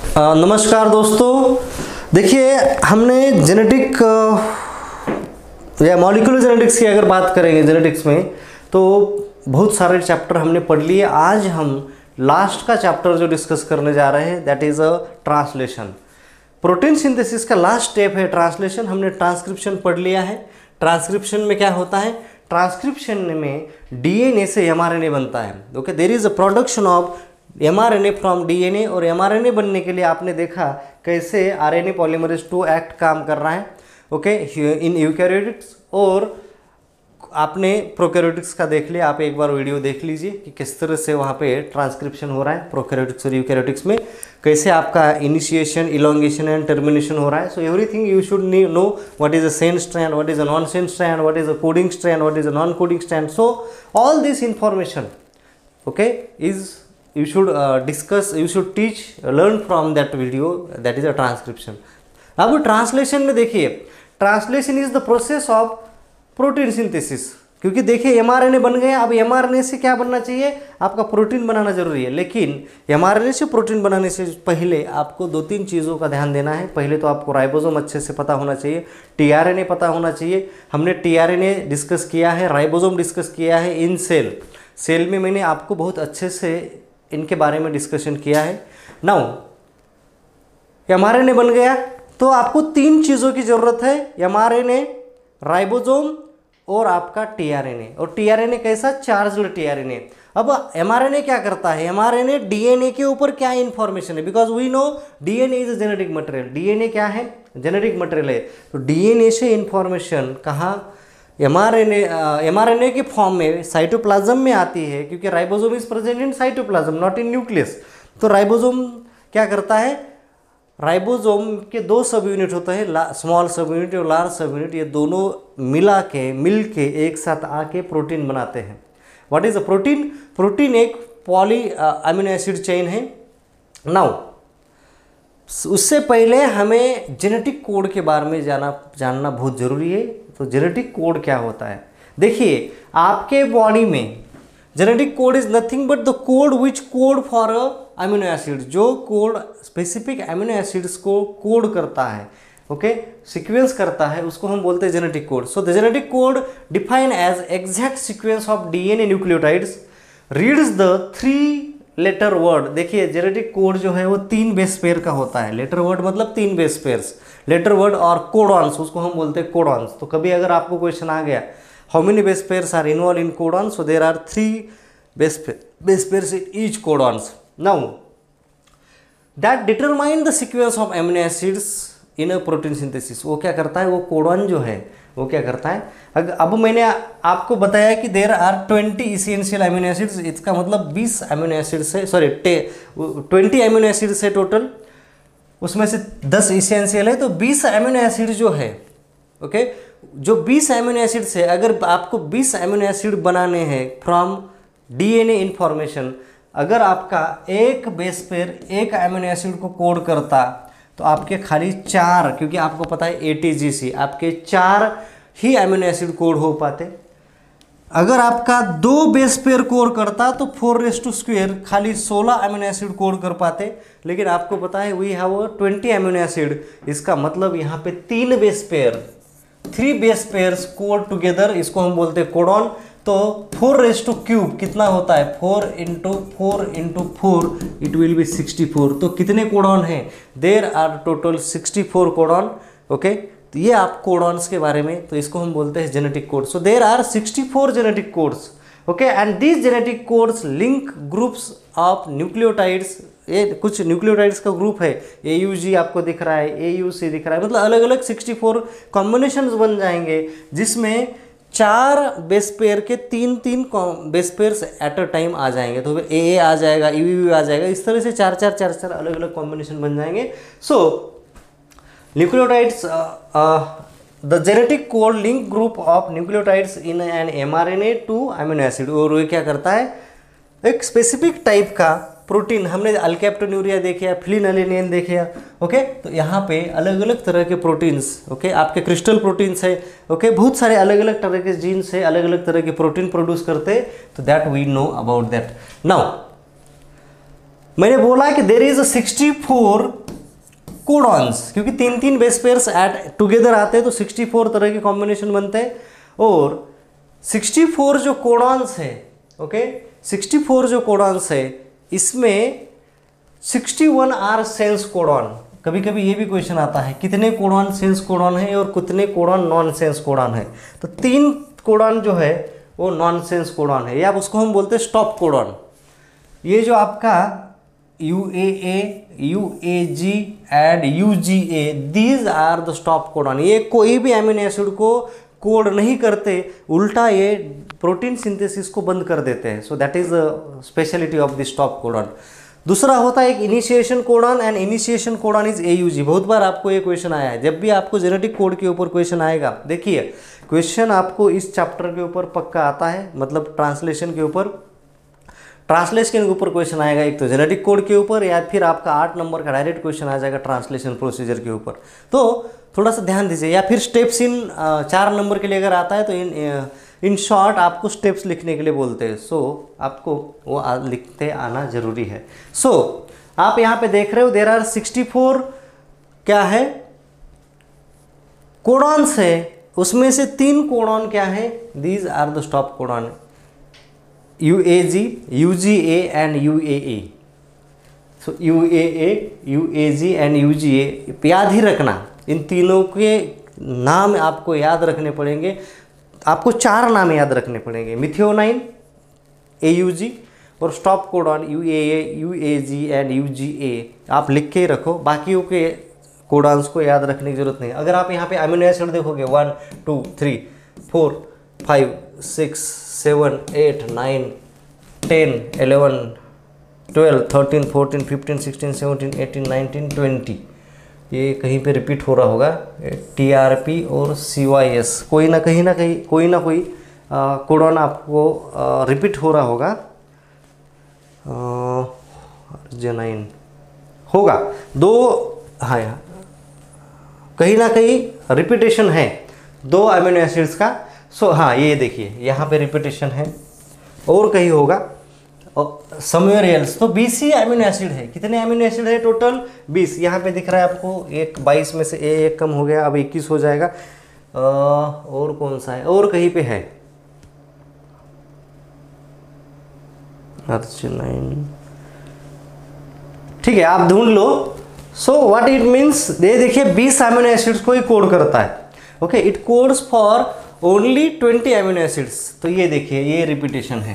नमस्कार दोस्तों, देखिए हमने जेनेटिक या मॉलिक्यूलर जेनेटिक्स की अगर बात करेंगे जेनेटिक्स में तो बहुत सारे चैप्टर हमने पढ़ लिए। आज हम लास्ट का चैप्टर जो डिस्कस करने जा रहे हैं that is a translation. Protein synthesis का लास्ट स्टेप है ट्रांसलेशन। हमने ट्रांसक्रिप्शन पढ़ लिया है। ट्रांसक्रिप्शन में क्या होता है? ट्रांसक्रिप्शन में डीएनए से एमआरएनए बनता है। Okay, there is a production of mRNA from DNA, और एमआरएनए बनने के लिए आपने देखा कैसे आरएनए पॉलीमरेज 2 एक्ट काम कर रहा है। ओके, इन यूकैरियोटिक्स, और आपने प्रोकैरियोटिक्स का देख लिया। आप एक बार वीडियो देख लीजिए कि किस तरह से वहाँ पे ट्रांसक्रिप्शन हो रहा है प्रोकैरियोटिक्स और यूकैरियोटिक्स में, कैसे आपका इनिशिएशन, इलोंगेशन एंड टर्मिनेशन हो रहा है। So everything you should know what is a sense strand, what is a non sense strand, what is a coding strand, what is a non coding strand. So all this information okay is you should discuss, you should teach, learn from that video, that is a transcription. अब translation में देखिए, translation is the process of protein synthesis. क्योंकि देखिए mRNA बन गए, अब mRNA से क्या बनना चाहिए? आपका प्रोटीन बनाना जरूरी है। लेकिन एमआरएनए से प्रोटीन बनाने से पहले आपको 2-3 चीज़ों का ध्यान देना है। पहले तो आपको राइबोसोम अच्छे से पता होना चाहिए, टीआरएनए पता होना चाहिए। हमने टीआरएनए डिस्कस किया है, राइबोसोम डिस्कस किया है इन सेल में मैंने आपको बहुत अच्छे से इनके बारे में डिस्कशन किया है। नाउ एमआरएनए बन गया तो आपको 3 चीज़ों की ज़रूरत है, एमआरएनए, राइबोसोम और आपका टीआरएनए। और टीआरएनए कैसा? Charged tRNA. अब एमआरएनए क्या करता है? एमआरएनए डीएनए के ऊपर क्या इंफॉर्मेशन है? Because we know DNA is a genetic material. DNA क्या है? जेनेटिक मटेरियल है। तो डीएनए से इंफॉर्मेशन कहाँ? एमआरएनए के फॉर्म में साइटोप्लाज्म में आती है, क्योंकि ribosome is present in cytoplasm not in nucleus. तो राइबोसोम क्या करता है? राइबोसोम के 2 सब यूनिट होते हैं, स्मॉल सब यूनिट और लार्ज सब यूनिट। ये दोनों मिल के एक साथ आके प्रोटीन बनाते हैं। What is a protein? Protein एक पॉली अमीनो एसिड चेन है। नाउ उससे पहले हमें जेनेटिक कोड के बारे में जानना बहुत ज़रूरी है। तो जेनेटिक कोड क्या होता है? देखिए आपके बॉडी में genetic code is nothing but the code which code for amino acid, जो कोड स्पेसिफिक अमीनो एसिड्स को कोड करता है, ओके, सीक्वेंस करता है, उसको हम बोलते हैं genetic code. So the genetic code define as exact sequence of DNA nucleotides reads the 3 letter word. देखिए जेनेटिक कोड जो है वो 3 बेस पेयर का होता है। लेटर वर्ड मतलब 3 बेस पेयर्स, लेटर वर्ड और कोडॉन्स, उसको हम बोलते हैं कोडॉन्स। तो कभी अगर आपको क्वेश्चन आ गया how many base pairs are involve in codons, so there are 3 base pairs in each codons. Now that determine the sequence of amino acids in a protein synthesis. वो क्या करता है? वो कोडॉन जो है वो क्या करता है? अब मैंने आपको बताया कि there are 20 essential amino acids. इसका मतलब 20 अमीनो एसिड से 20 अमीनो एसिड से टोटल, उसमें से 10 इसेंशियल है। तो 20 अमीनो एसिड जो है, ओके, जो 20 अमीनो एसिड से अगर आपको 20 अमीनो एसिड बनाने हैं फ्रॉम डीएनए इंफॉर्मेशन, अगर आपका एक बेस पेयर एक अमीनो एसिड को कोड करता तो आपके खाली 4, क्योंकि आपको पता है एटीजीसी, आपके 4 ही अमीनो एसिड कोड हो पाते। अगर आपका 2 बेस पेयर कोड करता तो 4⁻², खाली 16 अमीनो एसिड कोड कर पाते। लेकिन आपको पता है वी हैव 20 अमीनो एसिड। इसका मतलब यहाँ पे 3 base pair, 3 base pairs code together, इसको हम बोलते हैं कोडॉन। तो 4⁻³ कितना होता है? 4 × 4 × 4 इट विल बी 64। तो कितने कोडॉन हैं? There are total 64 codon. Okay, तो ये आप कोडॉन्स के बारे में, तो इसको हम बोलते हैं genetic code. So there are 64 genetic codes, okay, and these genetic codes link groups of nucleotides. ये कुछ न्यूक्लियोटाइड्स का ग्रुप है, AUG आपको दिख रहा है, AUC दिख रहा है, मतलब अलग अलग 64 कॉम्बिनेशंस बन जाएंगे, जिसमें 4 बेस पेयर के 3 base pairs at a time आ जाएंगे। तो AA आ जाएगा, EVV आ जाएगा, इस तरह से 4 अलग अलग कॉम्बिनेशन बन जाएंगे। So nucleotides, the genetic code link group of nucleotides in an mRNA to amino acid. और वो क्या करता है? एक स्पेसिफिक टाइप का प्रोटीन, हमने अल्केप्टोन्यूरिया देखे, फिलिनअलिनिन देखे, ओके, तो यहाँ पे अलग अलग तरह के प्रोटीन्स, ओके, आपके क्रिस्टल प्रोटीन्स है, ओके, बहुत सारे अलग अलग तरह के जीन्स है, अलग अलग तरह के प्रोटीन प्रोड्यूस करते। तो that we know about that. Now मैंने बोला कि देयर इज 64 कोडॉन्स, क्योंकि 3 बेस पेयर्स ऐड टुगेदर आते हैं तो 64 तरह के कॉम्बिनेशन बनते हैं। और 64 जो कोडॉन्स है, ओके, 64 जो कोडॉन्स है इसमें 61 आर सेंस कोडॉन। कभी कभी ये भी क्वेश्चन आता है कितने कोडॉन सेंस कोडॉन है और कितने कोडॉन नॉन सेंस कोडॉन है। तो 3 कोडॉन जो है वो नॉन सेंस कोडॉन है, या उसको हम बोलते हैं स्टॉप कोडॉन। ये जो आपका UAA, UAG and UGA, these are the stop codon. ये कोई भी अमीनो एसिड को कोड नहीं करते, उल्टा ये प्रोटीन सिंथेसिस को बंद कर देते हैं। So that is the speciality of the stop codon. दूसरा होता है एक initiation codon, and initiation codon is AUG। बहुत बार आपको ये क्वेश्चन आया है, जब भी आपको जेनेटिक कोड के ऊपर क्वेश्चन आएगा, देखिए क्वेश्चन आपको इस चैप्टर के ऊपर पक्का आता है, मतलब ट्रांसलेशन के ऊपर क्वेश्चन आएगा, एक तो जेनेटिक कोड के ऊपर, या फिर आपका 8 नंबर का डायरेक्ट क्वेश्चन आ जाएगा ट्रांसलेशन प्रोसीजर के ऊपर। तो थोड़ा सा ध्यान दीजिए, या फिर स्टेप्स इन 4 नंबर के लिए अगर आता है तो इन शॉर्ट आपको स्टेप्स लिखने के लिए बोलते हैं। सो आपको वो लिखते आना जरूरी है। सो आप यहाँ पे देख रहे हो देयर आर 64 क्या है कोडॉन्स है, उसमें से 3 कोडॉन क्या है, these are the stop codon, UAG, UGA and UAA। So UAA, UAG and UGA याद ही रखना, इन तीनों के नाम आपको याद रखने पड़ेंगे। आपको 4 नाम याद रखने पड़ेंगे, मिथियोनाइन, AUG और stop codon UAA, UAG and UGA। आप लिख के ही रखो, बाकियों के कोडॉन्स को याद रखने की जरूरत नहीं। अगर आप यहाँ पे अमीनो एसिड देखोगे 1 2 3 4 5 6 7 8 9 10 11 12 13 14 15 16 17 18 19 20, ये कहीं पे रिपीट हो रहा होगा, TRP और CYS, कोई ना कोई कोडॉन आपको रिपीट हो रहा होगा, Arginine होगा, 2 हाँ कहीं ना कहीं रिपीटेशन है 2 अमीनो एसिड्स का। सो हाँ ये देखिए यहाँ पे रिपीटेशन है, और कहीं होगा समवेयर एल्स। तो 20 ही अमीनो एसिड है। कितने अमीनो एसिड है टोटल? 20। यहाँ पे दिख रहा है आपको, एक 22 में से एक कम हो गया, अब 21 हो जाएगा। और कौन सा है, और कहीं पे है अर्जिनाइन, ठीक है आप ढूंढ लो। सो व्हाट इट मीन्स, ये देखिए 20 अमीनो एसिड्स को ही कोड करता है। Okay, it codes for only 20 amino acids. तो ये देखिए ये रिपीटेशन है,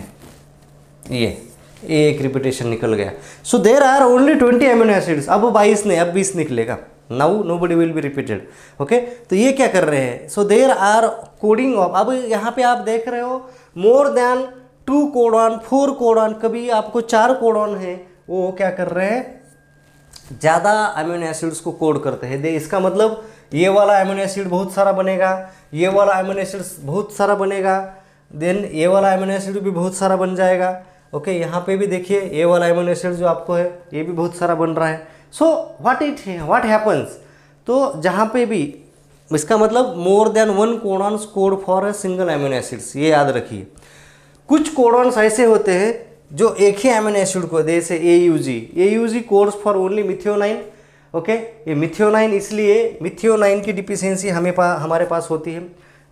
ये एक रिपीटेशन निकल गया। So there are only 20 amino acids. अब 22 नहीं, अब 20 निकलेगा। Now nobody will be repeated. Okay, तो ये क्या कर रहे हैं, so there are coding of, अब यहाँ पे आप देख रहे हो मोर देन 2 कोडॉन 4 कोडॉन, कभी आपको 4 कोडॉन है, वो क्या कर रहे हैं, ज़्यादा अमीनो एसिड्स को कोड करते हैं। इसका मतलब ये वाला अमीनो एसिड बहुत सारा बनेगा, ये वाला अमीनो एसिड बहुत सारा बनेगा, देन ये वाला अमीनो एसिड भी बहुत सारा बन जाएगा। ओके, यहाँ पे भी देखिए ये वाला अमीनो एसिड जो आपको है ये भी बहुत सारा बन रहा है। सो व्हाट हैपन्स, तो जहाँ पे भी इसका मतलब more than 1 codons code for a single amino acids, ये याद रखिए। कुछ कोडॉन्स ऐसे होते हैं जो एक ही अमीनो एसिड को, जैसे AUG codes for only methionine. Okay, ये मिथियोनाइन, इसलिए मिथियोनाइन की डिफिशियंसी हमारे पास होती है।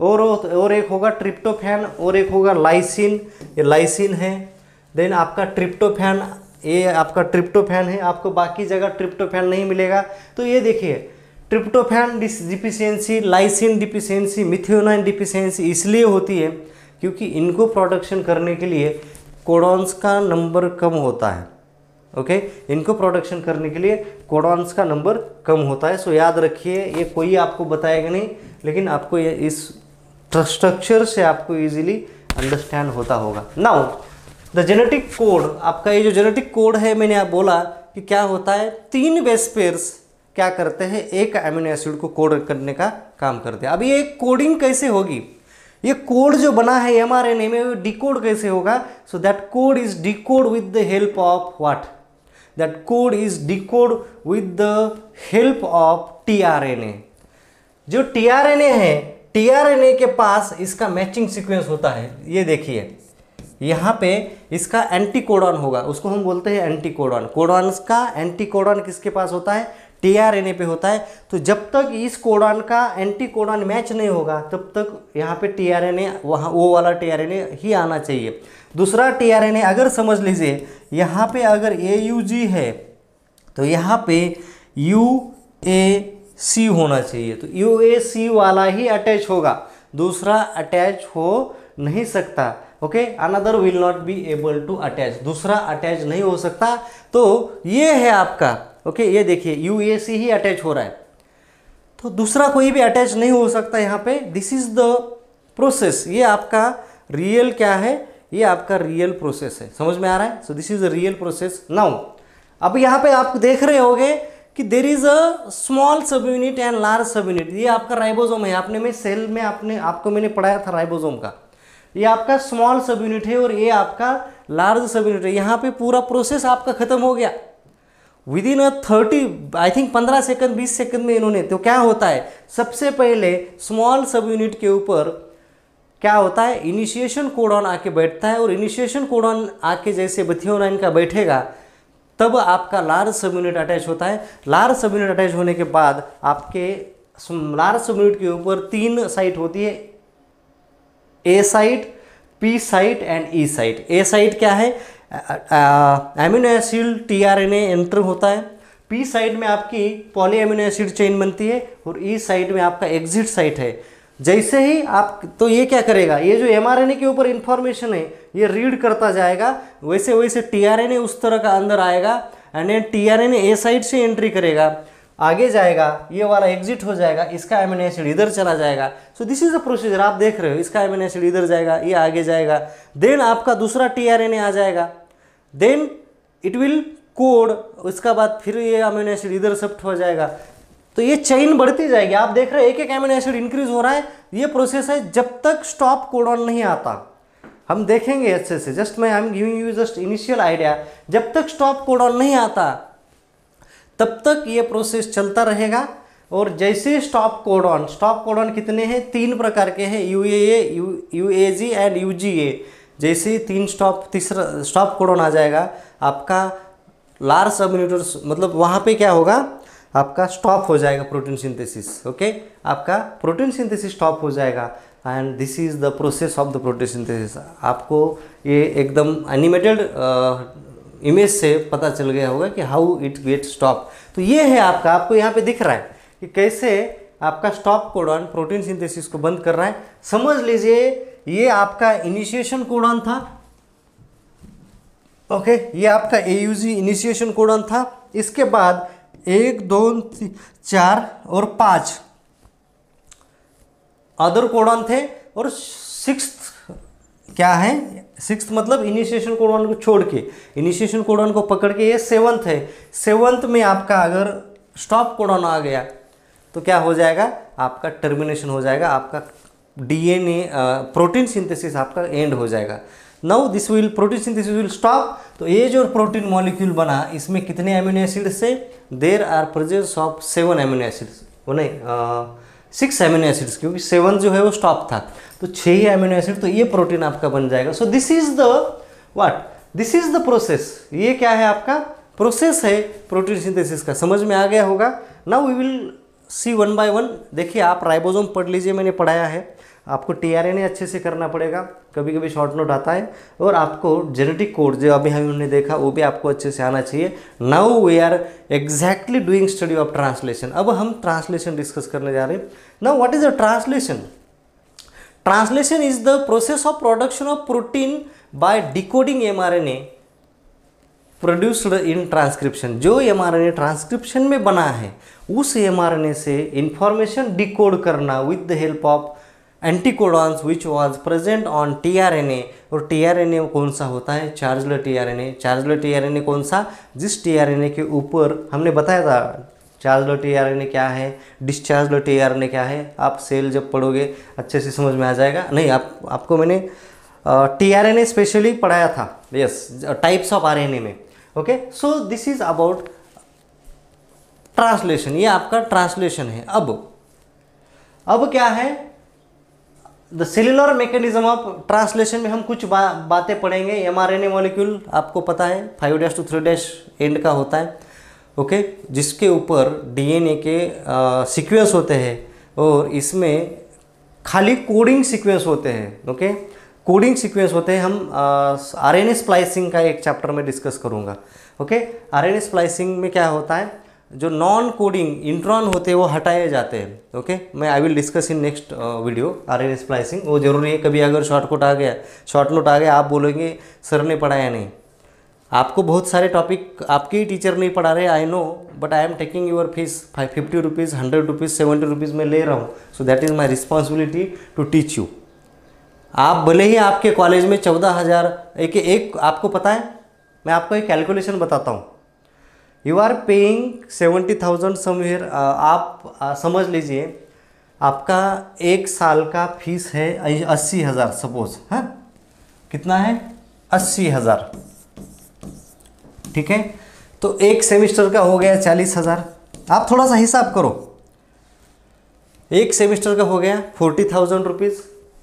और एक होगा ट्रिप्टोफैन, और एक होगा लाइसिन, ये लाइसिन है। देन आपका ट्रिप्टोफैन, ये आपका ट्रिप्टोफैन है, आपको बाकी जगह ट्रिप्टोफैन नहीं मिलेगा। तो ये देखिए tryptophan deficiency, lysine deficiency, methionine deficiency इसलिए होती है क्योंकि इनको प्रोडक्शन करने के लिए कोडॉन्स का नंबर कम होता है। ओके, इनको प्रोडक्शन करने के लिए कोडॉन्स का नंबर कम होता है। सो याद रखिए, ये कोई आपको बताएगा नहीं, लेकिन आपको ये इस स्ट्रक्चर से आपको इजीली अंडरस्टैंड होता होगा। नाउ द जेनेटिक कोड, आपका ये जो जेनेटिक कोड है, मैंने आप बोला कि क्या होता है, 3 बेस पेयर्स क्या करते हैं, एक अमीनो एसिड को कोड करने का काम करते हैं। अब ये कोडिंग कैसे होगी, ये कोड जो बना है mRNA में, वो डिकोड कैसे होगा? So that code is decode with the help of what, that code is decode with the help of tRNA। जो tRNA है, tRNA के पास इसका मैचिंग सीक्वेंस होता है। ये देखिए यहाँ पे इसका एंटी कोडॉन होगा, उसको हम बोलते हैं एंटी कोडॉन। कोडॉन्स का एंटी कोडॉन किसके पास होता है? टीआरएनए पे होता है। तो जब तक इस कोडॉन का एंटी कोडॉन मैच नहीं होगा तब तक यहाँ पे टीआरएनए वहाँ वो वाला टीआरएनए ही आना चाहिए। दूसरा टीआरएनए अगर समझ लीजिए यहाँ पे अगर AUG है तो यहाँ पे UAC होना चाहिए, तो UAC वाला ही अटैच होगा, दूसरा अटैच हो नहीं सकता। Okay, another will not be able to attach, दूसरा अटैच नहीं हो सकता। तो ये है आपका, ओके, ये देखिए UAC ही अटैच हो रहा है, तो दूसरा कोई भी अटैच नहीं हो सकता यहाँ पे। दिस इज द प्रोसेस, ये आपका रियल क्या है, ये आपका रियल प्रोसेस है, समझ में आ रहा है। So this is a real process. Now अब यहाँ पे आप देख रहे होंगे कि there is a small sub unit and large sub unit, ये आपका राइबोसोम है। आपने में सेल में आपको मैंने पढ़ाया था राइबोसोम का, ये आपका स्मॉल सब यूनिट है और ये आपका लार्ज सब यूनिट है। यहाँ पे पूरा प्रोसेस आपका खत्म हो गया with in 30 I think 15 second 20 second में इन्होंने। तो क्या होता है, सबसे पहले स्मॉल सब यूनिट के ऊपर क्या होता है, इनिशिएशन कोडॉन आके बैठता है, और इनिशिएशन कोडॉन आके जैसे मेथिओनाइन का बैठेगा तब आपका लार्ज सब यूनिट अटैच होता है। लार्ज सब यूनिट अटैच होने के बाद आपके लार्ज सब यूनिट के ऊपर 3 साइट होती है, A site, P site and E site. A site क्या है, एमिनो एसिड टीआरएनए एंटर होता है, पी साइट में आपकी पॉली एमिनो एसिड चेन बनती है, और ई साइट में आपका एग्जिट साइट है। जैसे ही आप, तो ये क्या करेगा, ये जो एमआरएनए के ऊपर इंफॉर्मेशन है ये रीड करता जाएगा, वैसे वैसे टीआरएनए उस तरह का अंदर आएगा, एंड टीआरएनए ए साइट से एंट्री करेगा, आगे जाएगा, ये वाला एग्जिट हो जाएगा, इसका एमिनो एसिड इधर चला जाएगा। So this is the procedure, आप देख रहे हो, इसका एमिनो एसिड इधर जाएगा, ये आगे जाएगा, देन आपका दूसरा टीआरएनए आ जाएगा, देन इट विल कोड, उसका बाद फिर ये अमीनो एसिड इधर शिफ्ट हो जाएगा। तो ये चेन बढ़ती जाएगी, आप देख रहे हैं एक एक अमीनो एसिड इंक्रीज हो रहा है। ये प्रोसेस है जब तक स्टॉप कोडॉन नहीं आता। हम देखेंगे अच्छे से, जस्ट मैं I am giving you just initial idea. जब तक स्टॉप कोडॉन नहीं आता तब तक ये प्रोसेस चलता रहेगा। और जैसे स्टॉप कोडॉन कितने हैं, 3 प्रकार के हैं, UAA, UAG एंड UGA। जैसे 3 तीसरा स्टॉप कोडॉन आ जाएगा, आपका लार्ज सब यूनिट, मतलब वहाँ पे क्या होगा, आपका स्टॉप हो जाएगा प्रोटीन सिंथेसिस। ओके, आपका प्रोटीन सिंथेसिस स्टॉप हो जाएगा, and this is the process of the protein synthesis. आपको ये एकदम एनिमेटेड इमेज से पता चल गया होगा कि हाउ इट गेट स्टॉप। तो ये है आपका, आपको यहाँ पे दिख रहा है कि कैसे आपका स्टॉप कोडॉन प्रोटीन सिंथेसिस को बंद कर रहा है। समझ लीजिए ये आपका इनिशिएशन कोडॉन था, ओके, ये आपका AUG इनिशिएशन कोडॉन था। इसके बाद 1 2 3 4 और 5 अदर कोडॉन थे, और 6th क्या है, 6th मतलब इनिशिएशन कोडॉन को छोड़ के, इनिशिएशन कोडॉन को पकड़ के ये 7th है। 7th में आपका अगर स्टॉप कोडॉन आ गया तो क्या हो जाएगा, आपका टर्मिनेशन हो जाएगा, आपका DNA प्रोटीन सिंथेसिस आपका एंड हो जाएगा। Now this will protein synthesis will stop. तो ये जो प्रोटीन मॉलिक्यूल बना, इसमें कितने अमीनो एसिड्स है, there are presence of 7 amino acids, वो नहीं 6 अमीनो एसिड्स, क्योंकि 7 जो है वो स्टॉप था, तो 6 ही अमीनो एसिड, तो ये प्रोटीन आपका बन जाएगा। So this is the what, this is the process. ये क्या है, आपका प्रोसेस है प्रोटीन सिंथेसिस का। समझ में आ गया होगा। Now we will see 1 by 1। देखिए आप राइबोसोम पढ़ लीजिए, मैंने पढ़ाया है। आपको टीआरएनए अच्छे से करना पड़ेगा, कभी कभी शॉर्ट नोट आता है, और आपको जेनेटिक कोड जो अभी हमने देखा वो भी आपको अच्छे से आना चाहिए। Now we are exactly doing study of translation. अब हम ट्रांसलेशन डिस्कस करने जा रहे हैं। Now what is a translation? Translation is the process of production of protein by decoding mRNA produced in transcription. जो एमआरएनए ट्रांसक्रिप्शन में बना है उस एमआरएनए से इंफॉर्मेशन डिकोड करना with the help of anticodons which was present on tRNA. और tRNA कौन सा होता है, चार्जड टीआरएनए। चार्जड टीआरएनए कौन सा, जिस टीआरएनए के ऊपर हमने बताया था चार्जड टीआरएनए क्या है, डिस्चार्जड टीआरएनए क्या है। आप सेल जब पढ़ोगे अच्छे से समझ में आ जाएगा। नहीं, आपको मैंने टीआरएनए स्पेशली पढ़ाया था, यस, टाइप्स ऑफ आरएनए में। Okay, so this is about translation. ये आपका ट्रांसलेशन है। अब क्या है, the cellular mechanism of translation में हम कुछ बातें पढ़ेंगे। एमआरएनए मॉलिक्यूल आपको पता है 5' to 3' एंड का होता है। ओके, जिसके ऊपर डीएनए के सीक्वेंस होते हैं और इसमें खाली कोडिंग सीक्वेंस होते हैं। ओके, कोडिंग सीक्वेंस होते हैं। हम आरएनए स्प्लाइसिंग का एक चैप्टर में डिस्कस करूँगा। ओके, आरएनए स्प्लाइसिंग में क्या होता है, जो नॉन कोडिंग इंट्रॉन होते हैं वो हटाए जाते हैं। ओके, मैं I will discuss in next video RNA splicing. वो जरूरी है, कभी अगर शॉर्ट नोट आ गया, आप बोलेंगे सर ने पढ़ाया नहीं। आपको बहुत सारे टॉपिक आपके ही टीचर नहीं पढ़ा रहे, I know, but I am taking your fees 50 rupees, 100 rupees, 70 rupees में ले रहा हूँ। So that is my responsibility to teach you. आप भले ही आपके कॉलेज में 14,000 एक आपको पता है, मैं आपको एक कैलकुलेशन बताता हूँ। You are paying 70,000 somewhere. आप समझ लीजिए आपका एक साल का फीस है 80,000 सपोज। हाँ, कितना है? 80,000। ठीक है, तो एक सेमिस्टर का हो गया 40,000। आप थोड़ा सा हिसाब करो, एक सेमिस्टर का हो गया 40,000 रुपीज़।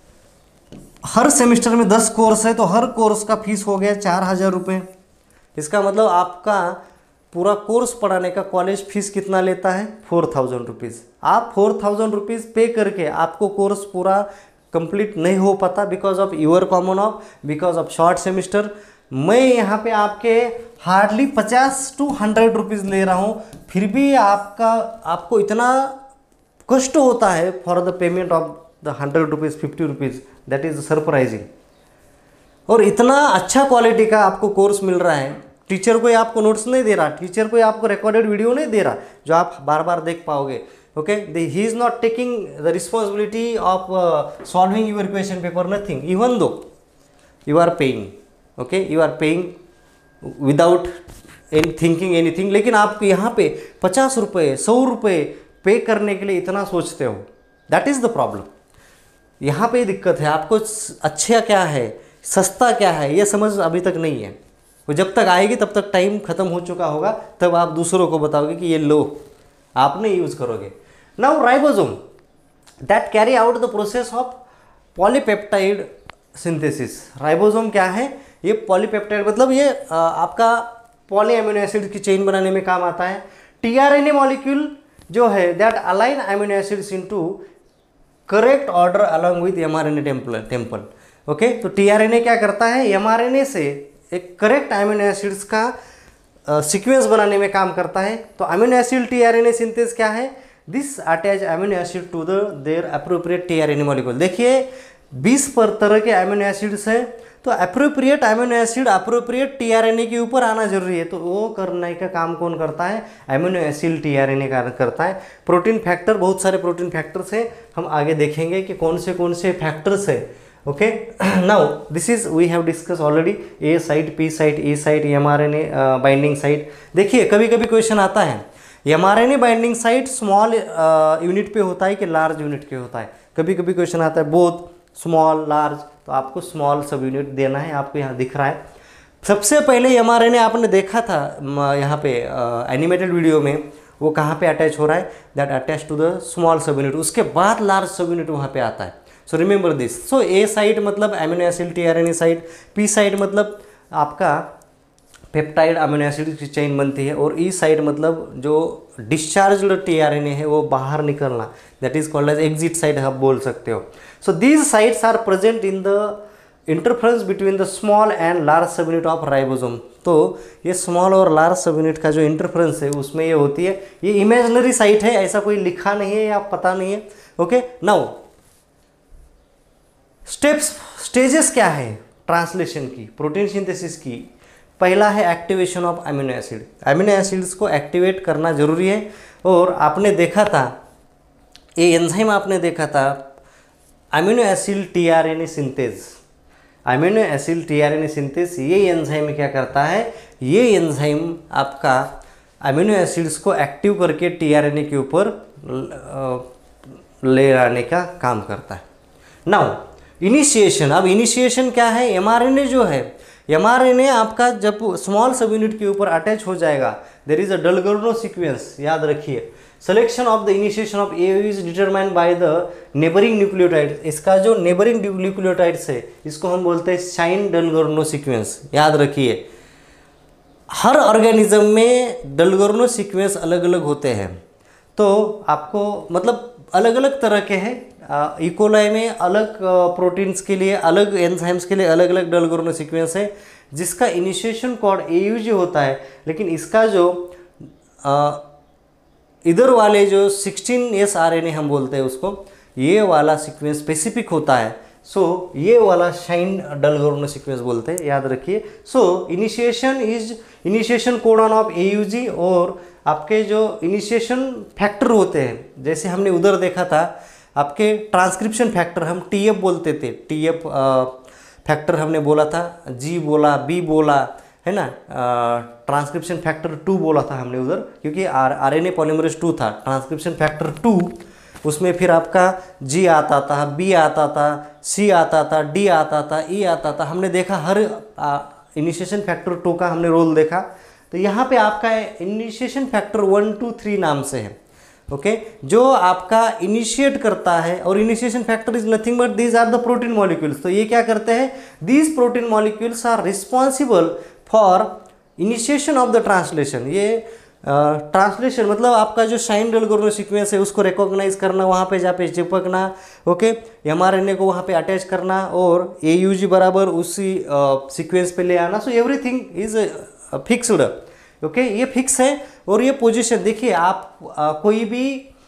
हर सेमिस्टर में 10 कोर्स है तो हर कोर्स का फीस हो गया 4,000 रुपये। इसका मतलब आपका पूरा कोर्स पढ़ाने का कॉलेज फीस कितना लेता है? 4,000 रुपीज़। आप 4,000 रुपीज़ पे करके आपको कोर्स पूरा कंप्लीट नहीं हो पाता because of your common of, because of short semester. मैं यहाँ पे आपके हार्डली 50 to 100 रुपीज़ ले रहा हूँ, फिर भी आपको इतना कष्ट होता है for the payment of the 100 rupees, 50 rupees. That is surprising. और इतना अच्छा क्वालिटी का आपको कोर्स मिल रहा है, टीचर कोई आपको नोट्स नहीं दे रहा, टीचर कोई आपको रिकॉर्डेड वीडियो नहीं दे रहा जो आप बार बार देख पाओगे। Okay, he is not taking the responsibility of solving your question paper, nothing, even though you are paying. Okay, you are paying without thinking anything. लेकिन आप यहाँ पे 50 रुपये, 100 रुपये पे करने के लिए इतना सोचते हो। That is the problem. यहाँ पे दिक्कत है। आपको अच्छा क्या है, सस्ता क्या है, ये समझ अभी तक नहीं है। वो जब तक आएगी तब तक टाइम खत्म हो चुका होगा, तब आप दूसरों को बताओगे कि ये लो, आप नहीं यूज़ करोगे। Now ribosome that carry out the process of polypeptide synthesis. Ribosome क्या है? ये पॉलीपेप्टाइड मतलब ये आपका पॉली अमीनो एसिड की चेन बनाने में काम आता है। टीआरएनए मॉलिक्यूल जो है that align amino acids into correct order along with mRNA temple. Okay, तो टीआरएनए क्या करता है? एमआरएनए से एक करेक्ट अमीनो एसिड्स का सीक्वेंस बनाने में काम करता है। तो अमीनो एसिड टीआरएनए सिंथेस क्या है? This attach amino acid to the their appropriate tRNA molecule. देखिए 20 पर तरह के अमीनो एसिड्स हैं, तो appropriate amino acid appropriate tRNA के ऊपर आना जरूरी है। तो वो करने का काम कौन करता है? अमीनो एसिड टीआरएनए करता है। प्रोटीन फैक्टर, बहुत सारे प्रोटीन फैक्टर्स हैं, हम आगे देखेंगे कि कौन से फैक्टर्स है। Okay, now this is we have discuss already A site, P site, E site, mRNA binding site. देखिए कभी कभी क्वेश्चन आता है mRNA binding site small unit पे होता है कि लार्ज यूनिट पे होता है। कभी कभी क्वेश्चन आता है बोथ स्मॉल लार्ज, तो आपको स्मॉल सब यूनिट देना है। आपको यहाँ दिख रहा है। सबसे पहले एमआरएनए आपने देखा था यहाँ पे एनिमेटेड वीडियो में, वो कहाँ पे अटैच हो रहा है? That attach to the small sub unit. उसके बाद लार्ज सब यूनिट वहाँ पे आता है। So remember this. So A site मतलब amino acid tRNA site, P site मतलब आपका पेप्टाइड अमीनो एसिड की चेन बनती है, और ई साइट मतलब जो डिस्चार्ज्ड टीआरएनए है वो बाहर निकलना, that is called as exit site आप बोल सकते हो। So these sites are present in the interference between the small and large sub unit of ribosome. तो ये स्मॉल और लार्ज सब यूनिट का जो इंटरफ्रेंस है उसमें ये होती है। ये इमेजिनरी साइट है, ऐसा कोई लिखा नहीं है या पता नहीं है। ओके, नाउ स्टेजेस क्या है ट्रांसलेशन की, प्रोटीन सिंथेसिस की? पहला है activation of amino acid. Amino acids को एक्टिवेट करना जरूरी है। और आपने देखा था ये एंजाइम, आपने देखा था amino acid tRNA synthase. Amino acid tRNA synthase ये एंजाइम क्या करता है? ये एंजाइम आपका अमीनो एसिड्स को एक्टिव करके टीआरएनए के ऊपर ले आने का काम करता है। Now initiation. अब इनिशिएशन क्या है? एमआरएनए जो है, एमआरएनए आपका जब स्मॉल सब यूनिट के ऊपर अटैच हो जाएगा, there is a Dalgarno sequence, याद रखिए। Selection of the initiation of A is determined by the neighbouring nucleotides. इसका जो नेबरिंग न्यूक्लियोटाइड्स है इसको हम बोलते हैं शाइन डलगर्नो सीक्वेंस, याद रखिए। हर ऑर्गेनिज्म में डलगोर्नो सीक्वेंस अलग अलग होते हैं, तो आपको मतलब अलग अलग तरह के हैं। इकोलाई में अलग प्रोटीन्स के लिए, अलग एंजाइम्स के लिए अलग अलग डलगोर्नो सीक्वेंस है, जिसका इनिशिएशन कोड AUG होता है। लेकिन इसका जो इधर वाले जो 16S RNA हम बोलते हैं उसको, ये वाला सीक्वेंस स्पेसिफिक होता है। सो ये वाला शाइन डलगोर्नो सीक्वेंस बोलते हैं, याद रखिए। So initiation codon of AUG, और आपके जो इनिशिएशन फैक्टर होते हैं, जैसे हमने उधर देखा था आपके ट्रांसक्रिप्शन फैक्टर, हम TF बोलते थे, TF फैक्टर हमने बोला था, G बोला, B बोला, है ना। ट्रांसक्रिप्शन फैक्टर 2 बोला था हमने उधर, क्योंकि RNA पॉलीमरेज 2 था। ट्रांसक्रिप्शन फैक्टर 2, उसमें फिर आपका G आता था, B आता था, C आता था, D आता था, E आता था। हमने देखा हर इनिशिएशन फैक्टर 2 का हमने रोल देखा। तो यहाँ पे आपका इनिशिएशन फैक्टर 1, 2, 3 नाम से है, ओके, जो आपका इनिशिएट करता है। और initiation factor is nothing but these are the protein molecules. तो ये क्या करते हैं, these protein molecules are responsible for initiation of the translation. ये ट्रांसलेशन मतलब आपका जो शाइन डलगोर्नो सीक्वेंस है उसको रिकॉग्नाइज करना, वहाँ पे जा पे चिपकना, ओके, mRNA को वहाँ पे अटैच करना, और AUG बराबर उसी सीक्वेंस पे ले आना। So everything is fixed, okay, ये फिक्स है। और ये पोजीशन देखिए, आप कोई भी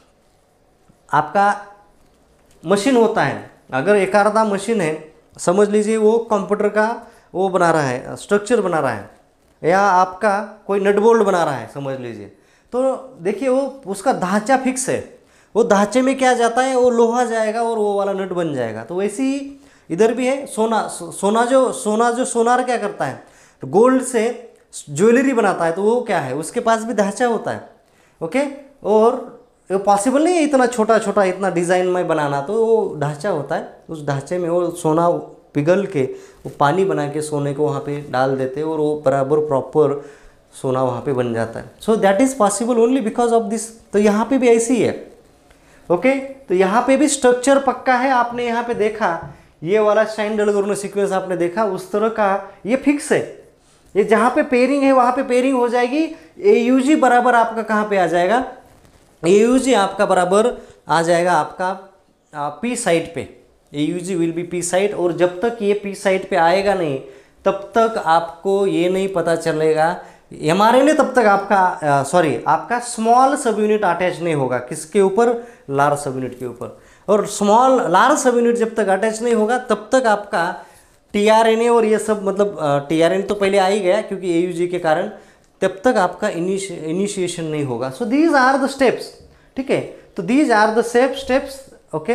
आपका मशीन होता है, अगर एक आधा मशीन है, समझ लीजिए वो कंप्यूटर का वो बना रहा है, स्ट्रक्चर बना रहा है, या आपका कोई नट बोल्ट बना रहा है, समझ लीजिए, तो देखिए वो उसका ढांचा फिक्स है, वो ढांचे में क्या जाता है, वो लोहा जाएगा और वो वाला नट बन जाएगा। तो वैसे ही इधर भी है। सोनार क्या करता है, गोल्ड से ज्वेलरी बनाता है, तो वो क्या है, उसके पास भी ढांचा होता है, ओके। और वो पॉसिबल नहीं है इतना छोटा छोटा इतना डिज़ाइन में बनाना, तो वो ढांचा होता है, उस ढांचे में वो सोना पिघल के वो पानी बना के सोने को वहाँ पे डाल देते हैं, और वो बराबर प्रॉपर सोना वहाँ पे बन जाता है। So that is possible only because of this. तो यहाँ पे भी ऐसी ही है, ओके। तो यहाँ पे भी स्ट्रक्चर पक्का है। आपने यहाँ पे देखा ये वाला शाइन डलगोर्नो सीक्वेंस आपने देखा, उस तरह का ये फिक्स है। ये जहाँ पे पेयरिंग है वहाँ पे पेयरिंग हो जाएगी। AUG बराबर आपका कहाँ पे आ जाएगा, AUG आपका बराबर आ जाएगा आपका P साइट पे। AUG will be P site, और जब तक ये P साइट पे आएगा नहीं तब तक आपको ये नहीं पता चलेगा, mRNA तब तक आपका आपका स्मॉल सब यूनिट अटैच नहीं होगा, किसके ऊपर, लार्ज सब यूनिट के ऊपर। और लार्ज सब यूनिट जब तक अटैच नहीं होगा तब तक आपका tRNA और ये सब, मतलब tRNA तो पहले आ ही गया क्योंकि AUG के कारण, तब तक आपका इनिशिएशन नहीं होगा। So these are the steps, ठीक है। तो these are the steps, okay.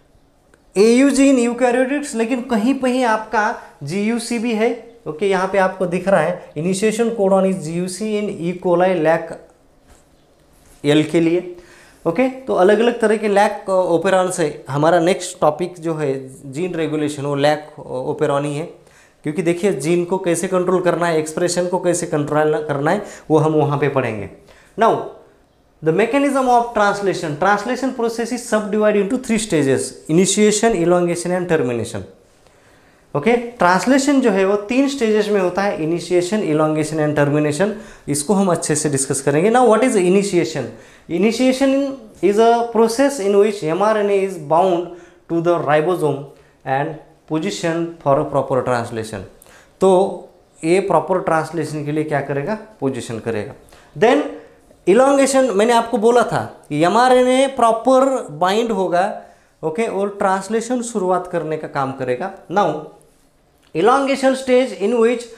AUG in eukaryotics, लेकिन कहीं कहीं आपका GUC भी है, ओके। यहाँ पे आपको दिख रहा है initiation codon is GUC in E coli lac L के लिए, ओके। तो अलग अलग तरह के लैक ओपेरॉन्स है। हमारा नेक्स्ट टॉपिक जो है जीन रेगुलेशन, वो लैक ओपेरॉन ही है, क्योंकि देखिए जीन को कैसे कंट्रोल करना है, एक्सप्रेशन को कैसे कंट्रोल करना है, वो हम वहाँ पे पढ़ेंगे। Now the mechanism of translation process is sub divide into 3 stages, initiation, elongation and termination, okay. Translation जो है वो 3 स्टेजेस में होता है, इनिशिएशन, इलोंगेशन एंड टर्मिनेशन। इसको हम अच्छे से डिस्कस करेंगे। Now what is initiation? Initiation is a process in which mRNA is bound to the ribosome and positioned for a proper translation. तो ये प्रॉपर ट्रांसलेशन के लिए क्या करेगा, पोजीशन करेगा। देन इलोंगेशन, मैंने आपको बोला था mRNA प्रॉपर बाइंड होगा, ओके, और ट्रांसलेशन शुरुआत करने का काम करेगा। Now elongation stage in which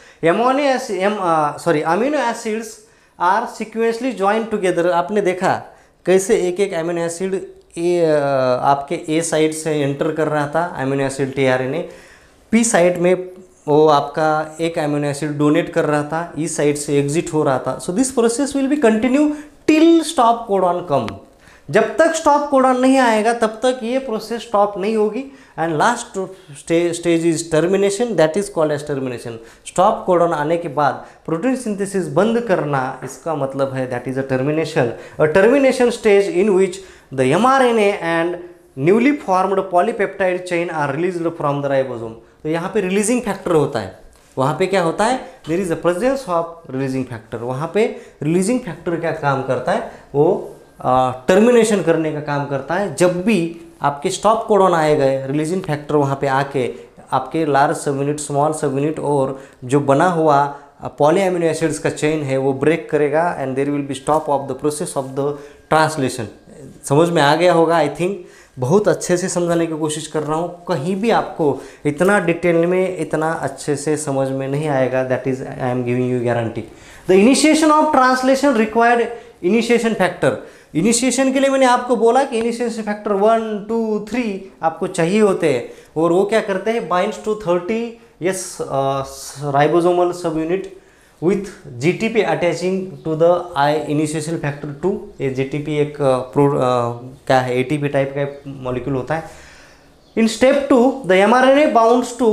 amino acids are sequentially join together. आपने देखा कैसे एक एक अमीनो एसिड आपके A साइड से एंटर कर रहा था, amino acid tRNA, P side में वो आपका एक अमीनो एसिड डोनेट कर रहा था, E साइड से एग्जिट हो रहा था। So this process will be continue till stop codon come. जब तक स्टॉप कोडॉन नहीं आएगा तब तक ये प्रोसेस स्टॉप नहीं होगी। And last stage is termination, that is called as termination. Stop codon आने के बाद प्रोटीन सिंथेसिस बंद करना, इसका मतलब है that is a termination. A termination stage in which the mRNA and newly formed polypeptide chain are released from the ribosome. तो यहाँ पे रिलीजिंग फैक्टर होता है, वहाँ पे क्या होता है, there is a presence of releasing factor. वहाँ पे रिलीजिंग फैक्टर क्या काम करता है, वो टर्मिनेशन करने का काम करता है। जब भी आपके स्टॉप कोडॉन आए गए, रिलीजिंग फैक्टर वहाँ पे आके आपके large sub unit, small sub unit और जो बना हुआ पॉली अमीनो एसिड्स का चेन है वो ब्रेक करेगा and there will be stop of the process of the translation. समझ में आ गया होगा आई थिंक। बहुत अच्छे से समझाने की कोशिश कर रहा हूँ, कहीं भी आपको इतना डिटेल में इतना अच्छे से समझ में नहीं आएगा, that is I am giving you guarantee. The initiation of translation required initiation factor. Initiation के लिए मैंने आपको बोला कि इनिशिएशन फैक्टर 1, 2, 3 आपको चाहिए होते हैं, और वो क्या करते हैं, binds to 30 ribosomal sub unit with GTP attaching to the initiation factor 2। ये जीटीपी एक क्या है, एटीपी टाइप का मॉलिक्यूल होता है। In step 2 the mRNA bounds to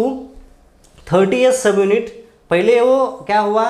30s sub unit. पहले वो क्या हुआ,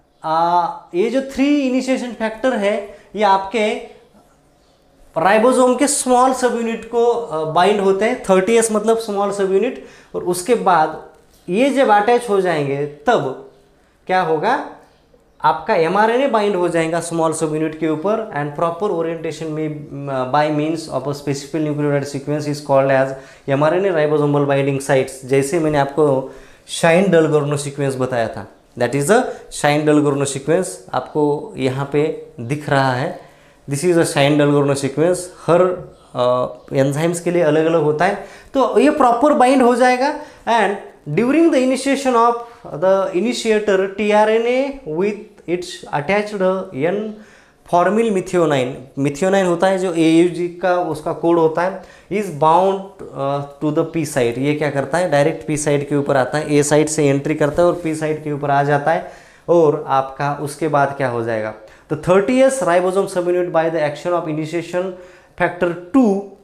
ये जो 3 इनिशिएशन फैक्टर है ये आपके राइबोसोम के स्मॉल सब यूनिट को बाइंड होते हैं, 30s मतलब स्मॉल सब यूनिट, और उसके बाद ये जब अटैच हो जाएंगे तब क्या होगा, आपका एमआरएनए बाइंड हो जाएगा स्मॉल सब यूनिट के ऊपर एंड प्रॉपर ओरिएंटेशन में by means of a specific nucleotide sequence is called as mRNA ribosomal binding sites. जैसे मैंने आपको शाइन-डलगोर्नो सीक्वेंस बताया था, that is a Shine Dalgarno sequence, आपको यहाँ पे दिख रहा है। This is a Shine Dalgarno sequence. हर एंजाइम्स के लिए अलग अलग होता है, तो ये प्रॉपर बाइंड हो जाएगा and during the initiation of the initiator tRNA with its attached N formyl methionine. Methionine होता है जो एयूजी का उसका कोड होता है, is bound to the P site. ये क्या करता है, डायरेक्ट पी साइट के ऊपर आता है, ए साइट से एंट्री करता है और पी साइट के ऊपर आ जाता है, और आपका उसके बाद क्या हो जाएगा, the 30s ribosome sub unit by the action of initiation factor 2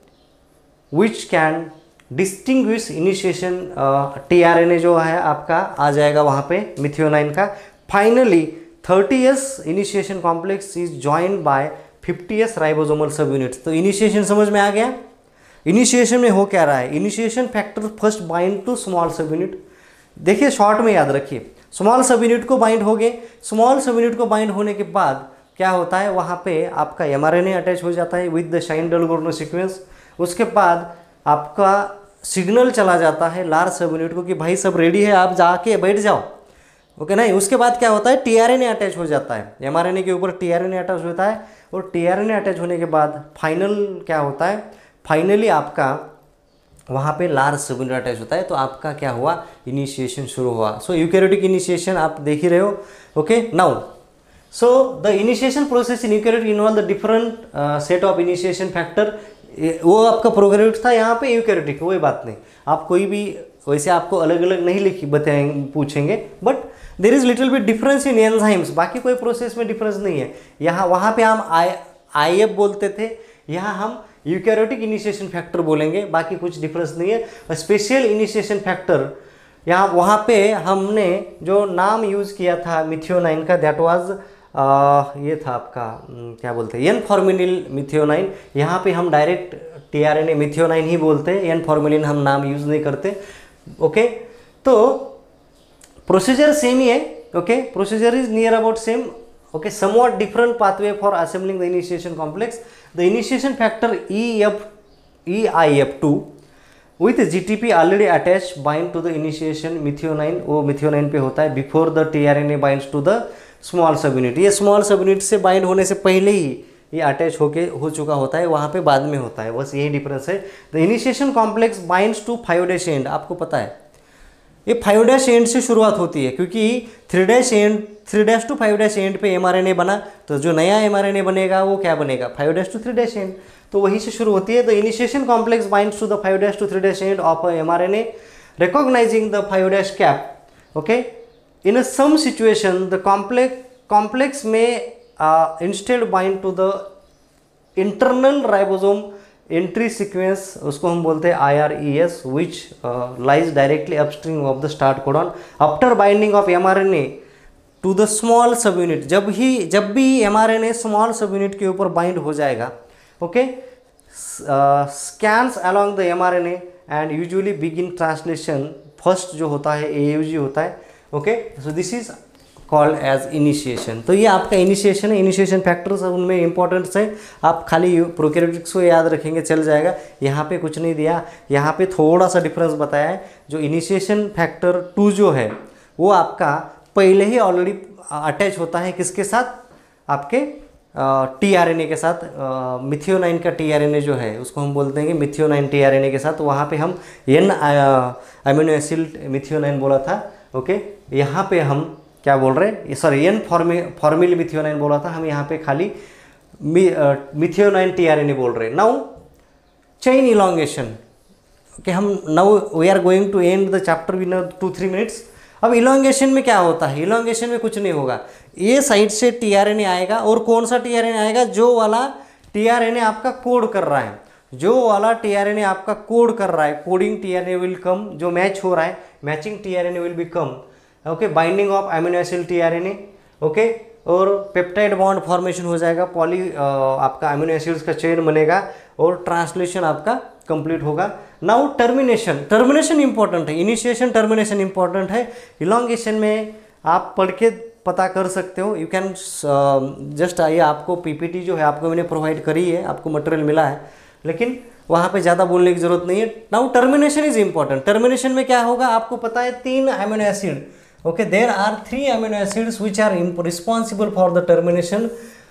which can distinguish initiation tRNA जो है आपका आ जाएगा वहाँ पे मिथियोनाइन का। Finally 30s initiation complex is joined by 50s ribosomal sub units. तो इनिशिएशन समझ में आ गया। इनिशिएशन में हो क्या रहा है, initiation factor first bind to small sub unit. देखिए शॉर्ट में याद रखिए, स्मॉल सब यूनिट को बाइंड हो गए, स्मॉल सब यूनिट को बाइंड होने के बाद क्या होता है, वहाँ पे आपका एमआरएनए अटैच हो जाता है विद द शाइन-डलगोर्नो सीक्वेंस। उसके बाद आपका सिग्नल चला जाता है लार्ज सब यूनिट को कि भाई सब रेडी है, आप जाके बैठ जाओ, ओके नहीं। उसके बाद क्या होता है, टीआरएनए अटैच हो जाता है, एमआरएनए के ऊपर टीआरएनए अटैच होता है, और टीआरएनए अटैच होने के बाद फाइनल क्या होता है, फाइनली आपका वहाँ पे लार्ज सब यूनिट अटैच होता है, तो आपका क्या हुआ, इनिशिएशन शुरू हुआ। सो यूकैरियोटिक इनिशिएशन आप देख ही रहे हो, okay. Now so the initiation process in eukaryote involve the different set of initiation factor. वो आपका प्रोकैरियोट था, यहाँ पे यूकैरियोटिक, कोई बात नहीं, आप कोई भी वैसे आपको अलग अलग नहीं लिखी बताएंगे पूछेंगे, but there is little bit difference in enzymes, बाकी कोई प्रोसेस में डिफरेंस नहीं है। यहाँ वहाँ पे हम आईएफ बोलते थे, यहाँ हम यूकैरियोटिक इनिशिएशन फैक्टर बोलेंगे, बाकी कुछ डिफरेंस नहीं है। स्पेशल इनिशिएशन फैक्टर यहाँ वहाँ पे हमने जो नाम यूज़ किया था मिथियोनाइन का, दैट वाज ये था आपका क्या बोलते हैं, एन फॉर्मिलिन मिथियोनाइन। यहाँ पे हम डायरेक्ट टीआरएनए मिथियोनाइन ही बोलते हैं, एन फॉर्मिलिन हम नाम यूज़ नहीं करते, ओके। तो प्रोसीजर सेम ही है, okay, procedure is near about same, okay, somewhat different pathway for assembling the initiation complex. The initiation factor EIF2 with GTP already attached bind to the initiation methionine, वो methionine पे होता है before the tRNA binds to the small subunit। ये small subunit से bind होने से पहले ही ये अटैच हो चुका होता है, वहाँ पे बाद में होता है, बस यही डिफरेंस है। The initiation complex binds to 5' end, आपको पता है ये 5' एंड से शुरुआत होती है, क्योंकि 3' टू 5' एंड पे एमआरएनए बना, तो जो नया एमआरएनए बनेगा वो क्या बनेगा, 5' टू 3' एंड, तो वहीं से शुरू होती है। The initiation complex binds to the 5' to 3' end of mRNA recognizing the 5' cap, okay. In some situation the complex में instead bind to the internal ribosome entry sequence, उसको हम बोलते हैं IRES, which lies directly upstream of the start codon. After binding of mRNA to the small sub unit, जब भी mRNA small sub unit के ऊपर bind हो जाएगा, okay, scans along the mRNA and usually begin translation. First जो होता है AUG होता है, okay, so this is called as initiation. तो ये आपका इनिशिएशन है। इनिशिएशन फैक्टर्स उनमें इंपॉर्टेंट्स है, आप खाली प्रोकैरियोटिक्स को याद रखेंगे चल जाएगा। यहाँ पे कुछ नहीं दिया, यहाँ पे थोड़ा सा डिफरेंस बताया है। जो इनिशिएशन फैक्टर 2 जो है वो आपका पहले ही ऑलरेडी अटैच होता है किसके साथ, आपके टीआरएनए के साथ। मिथियोनाइन का टीआरएनए जो है उसको हम बोलते हैं कि मिथियोनाइन टीआरएनए के साथ। वहाँ पे हम एन अमीनो एसिड मिथियोनाइन बोला था। ओके, यहाँ पे हम क्या बोल रहे हैं, सॉरी एन फॉर्मिल मिथियोनाइन बोला था, हम यहाँ पे खाली मिथियोनाइन टीआरएनए बोल रहे हैं। नाउ चेन इलॉन्गेशन, ओके, हम now we are going to end the chapter within 2-3 minutes. अब इलॉन्गेशन में क्या होता है, इलॉन्गेशन में कुछ नहीं होगा, ये साइड से टीआरएनए आएगा और कौन सा टीआरएनए आएगा, जो वाला टीआरएनए आपका कोड कर रहा है, जो वाला टीआरएनए आपका कोड कर रहा है, कोडिंग टीआरएनए विल कम, जो मैच हो रहा है matching tRNA will be come. Okay, binding of amino acid tRNA, okay, और पेप्टाइड बॉन्ड फॉर्मेशन हो जाएगा, आपका अमीनो एसिड्स का चेन बनेगा और ट्रांसलेशन आपका कंप्लीट होगा। नाउ टर्मिनेशन, टर्मिनेशन इंपॉर्टेंट है, इनिशिएशन टर्मिनेशन इंपॉर्टेंट है। इलॉन्गेशन में आप पढ़ के पता कर सकते हो, यू कैन जस्ट आइए, आपको पीपीटी जो है आपको मैंने प्रोवाइड करी है, आपको मटेरियल मिला है, लेकिन वहाँ पे ज़्यादा बोलने की जरूरत नहीं है। Now termination is important. Termination में क्या होगा, आपको पता है 3 amino acid, okay, there are 3 amino acids which are responsible for the termination,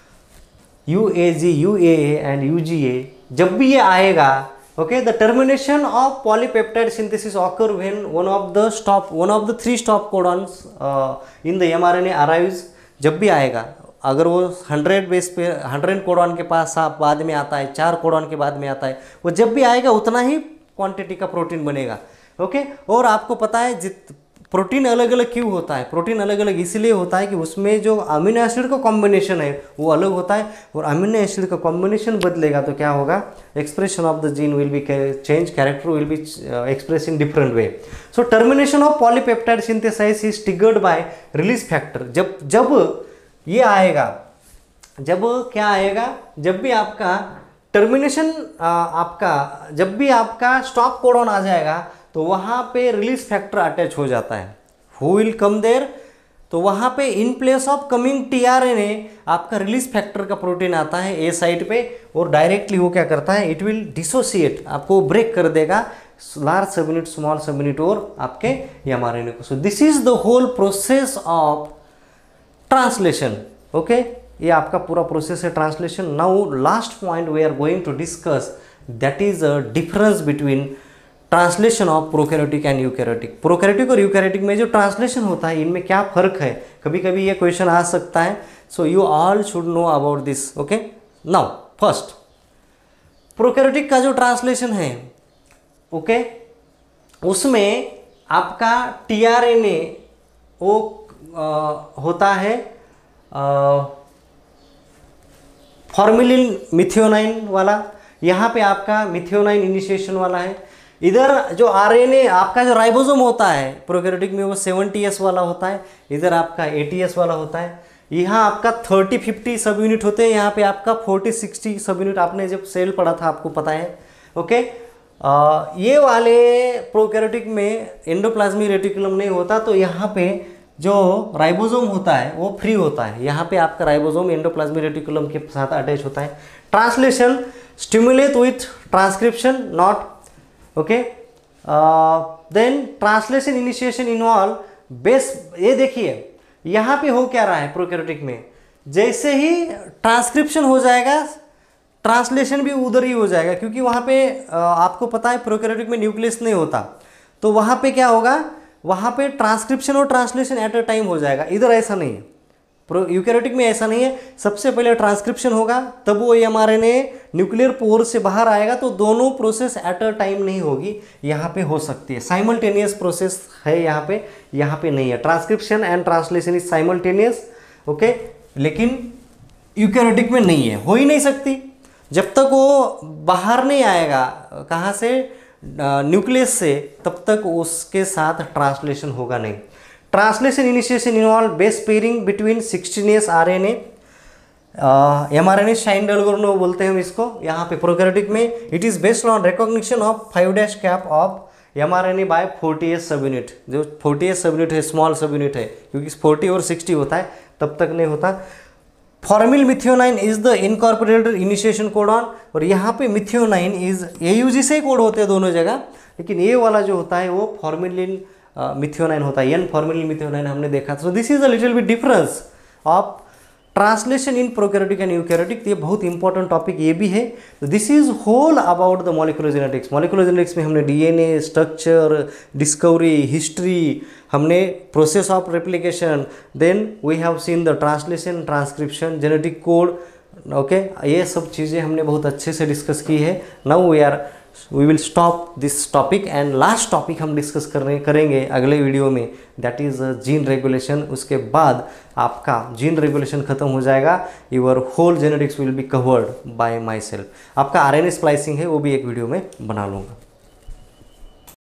UAG, UAA and UGA। जब भी ये आएगा, okay, the termination of polypeptide synthesis occur when one of the 3 stop codons in the mRNA arrives. जब भी आएगा, अगर वो 100 base पे 100 कोडॉन के पास बाद में आता है, 4 कोडॉन के बाद में आता है, वो जब भी आएगा उतना ही क्वांटिटी का प्रोटीन बनेगा। ओके, और आपको पता है प्रोटीन अलग अलग क्यों होता है, प्रोटीन अलग अलग इसलिए होता है कि उसमें जो अमीनो एसिड का कॉम्बिनेशन है वो अलग होता है, और अमीनो एसिड का कॉम्बिनेशन बदलेगा तो क्या होगा, expression of the gene will be change, character will be express in different way. So termination of polypeptide synthesize is triggered by release factor. जब ये आएगा, जब क्या आएगा, जब भी आपका टर्मिनेशन जब भी आपका स्टॉप कोडॉन आ जाएगा तो वहाँ पे रिलीज फैक्टर अटैच हो जाता है। हु विल कम देयर, तो वहाँ पे in place of coming tRNA आपका रिलीज फैक्टर का प्रोटीन आता है ए साइड पे, और डायरेक्टली वो क्या करता है, इट विल डिसोसिएट, आपको ब्रेक कर देगा large sub unit, small sub unit और आपके mRNA को। So this is the whole process of translation. Okay, ये आपका पूरा प्रोसेस है translation. Now last point we are going to discuss, that is a difference between translation of prokaryotic and eukaryotic. Prokaryotic और eukaryotic में जो translation होता है, इनमें क्या फर्क है, कभी कभी ये क्वेश्चन आ सकता है। So you all should know about this. Okay, now first prokaryotic का जो ट्रांसलेशन है, ओके, उसमें आपका टीआरएनए वो होता है फॉर्मिलिन मिथियोनाइन वाला, यहाँ पे आपका मिथियोनाइन इनिशिएशन वाला है। इधर जो आरएनए आपका जो राइबोसोम होता है प्रोकैरियोटिक में वो 70S वाला होता है, इधर आपका 80S वाला होता है। यहाँ आपका 30-50 सब यूनिट होते हैं, यहाँ पे आपका 40-60 सब यूनिट, आपने जब सेल पढ़ा था आपको पता है। ओके, ये वाले प्रोकैरियोटिक में एंडोप्लाज्मिक रेटिकुलम नहीं होता, तो यहाँ पे जो राइबोसोम होता है वो फ्री होता है। यहाँ पे आपका राइबोसोम एंडोप्लाज्मिक रेटिकुलम के साथ अटैच होता है। Translation stimulate with transcription not, okay, then translation initiation involve base. ये देखिए यहाँ पे हो क्या रहा है प्रोकैरियोटिक में, जैसे ही ट्रांसक्रिप्शन हो जाएगा ट्रांसलेशन भी उधर ही हो जाएगा, क्योंकि वहाँ पे आपको पता है प्रोकैरियोटिक में न्यूक्लियस नहीं होता, तो वहाँ पे क्या होगा, वहाँ पे ट्रांसक्रिप्शन और ट्रांसलेशन एट अ टाइम हो जाएगा। इधर ऐसा नहीं है, यूकैरियोटिक में ऐसा नहीं है। सबसे पहले ट्रांसक्रिप्शन होगा, तब वो mRNA न्यूक्लियर पोर से बाहर आएगा, तो दोनों प्रोसेस एट अ टाइम नहीं होगी, यहाँ पे हो सकती है। साइमल्टेनियस प्रोसेस है यहाँ पे नहीं है। Transcription and translation is simultaneous, okay, लेकिन यूकैरियोटिक में नहीं है, हो ही नहीं सकती जब तक वो बाहर नहीं आएगा, कहाँ से, न्यूक्लियस से, तब तक उसके साथ ट्रांसलेशन होगा नहीं। Translation initiation involve base pairing between 16S RNA, mRNA Shine बोलते हैं हम इसको। यहाँ पे प्रोकैरियोटिक में it is based on recognition of 5' cap of mRNA by 48 sub unit, जो 48 सब यूनिट है स्मॉल सब यूनिट है, क्योंकि 40 और 60 होता है तब तक नहीं होता। Formyl methionine is the incorporated initiation codon, और यहाँ पे मिथियोनाइन इज AUG से कोड होते हैं दोनों जगह, लेकिन ये वाला जो होता है वो फॉर्मिलिन मिथियोनाइन होता है, एन फॉर्मिलिन मिथियोनाइन हमने देखा। So this is a little bit difference of translation in prokaryotic and eukaryotic. ये बहुत इंपॉर्टेंट टॉपिक ये भी है। तो this is whole about the molecular genetics. Molecular genetics में हमने DNA, स्ट्रक्चर, डिस्कवरी, हिस्ट्री, हमने process of replication, then we have seen the translation, transcription, genetic code, okay, ये सब चीज़ें हमने बहुत अच्छे से डिस्कस की है। Now we will stop this topic and last topic हम डिस्कस करेंगे अगले वीडियो में, दैट इज़ जीन रेगुलेशन। उसके बाद आपका जीन रेगुलेशन खत्म हो जाएगा, your whole genetics will be covered by my self. आपका RNA स्प्लाइसिंग है वो भी एक वीडियो में बना लूँगा।